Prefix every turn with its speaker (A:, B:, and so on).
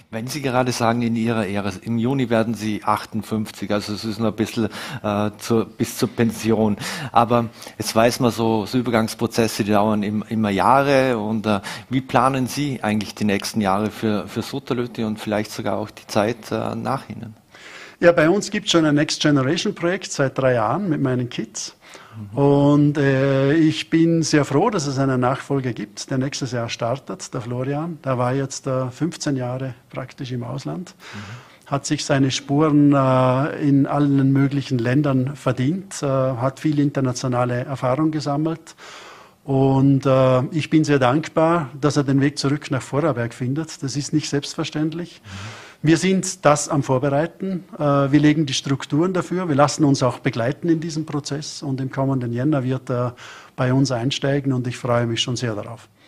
A: Wenn Sie gerade sagen, in Ihrer Ehre, im Juni werden Sie 58, also es ist noch ein bisschen bis zur Pension. Aber jetzt weiß man so Übergangsprozesse, die dauern immer Jahre. Und wie planen Sie eigentlich die nächsten Jahre für Sutterlütti und vielleicht sogar auch die Zeit nach Ihnen?
B: Ja, bei uns gibt es schon ein Next Generation Projekt seit 3 Jahren mit meinen Kids. Und ich bin sehr froh, dass es einen Nachfolger gibt, der nächstes Jahr startet, der Florian. Der war jetzt 15 Jahre praktisch im Ausland, hat sich seine Spuren in allen möglichen Ländern verdient, hat viel internationale Erfahrung gesammelt. Und ich bin sehr dankbar, dass er den Weg zurück nach Vorarlberg findet. Das ist nicht selbstverständlich. Wir sind das am Vorbereiten. Wir legen die Strukturen dafür. Wir lassen uns auch begleiten in diesem Prozess. Und im kommenden Jänner wird er bei uns einsteigen und ich freue mich schon sehr darauf.